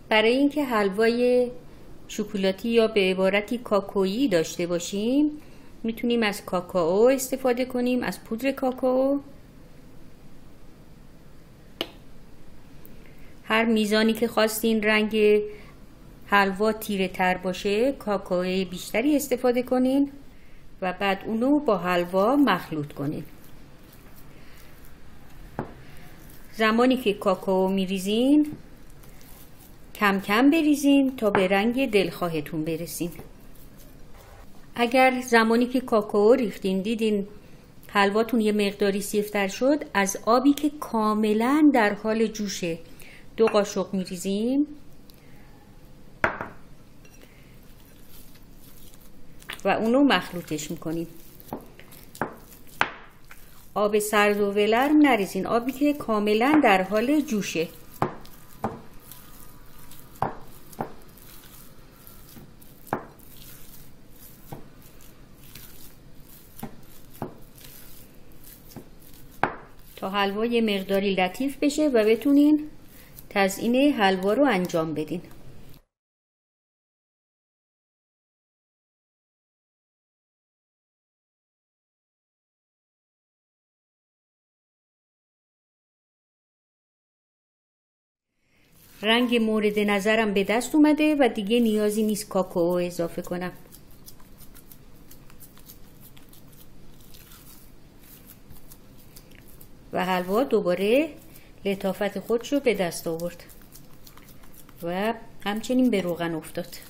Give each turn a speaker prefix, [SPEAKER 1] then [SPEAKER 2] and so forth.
[SPEAKER 1] برای اینکه حلوای شکلاتی یا به عبارتی کاکائویی داشته باشیم میتونیم از کاکائو استفاده کنیم، از پودر کاکائو. هر میزانی که خواستین رنگ حلوا تیره تر باشه کاکائو بیشتری استفاده کنین و بعد اونو با حلوا مخلوط کنین. زمانی که کاکائو میریزین کم کم بریزین تا به رنگ دلخواهتون برسین. اگر زمانی که کاکائو ریختین دیدین حلواتون یه مقداری سیفتر شد، از آبی که کاملا در حال جوشه 2 قاشق میریزیم و اونو مخلوطش میکنیم. آب سرد و ولرم نریزین، آبی که کاملا در حال جوشه. تا حلوا یه مقداری لطیف بشه و بتونین تزیین حلوا رو انجام بدین. رنگ مورد نظرم به دست اومده و دیگه نیازی نیست کاکائو اضافه کنم. و حلوا دوباره لطافت خودشو به دست آورد و همچنین به روغن افتاد.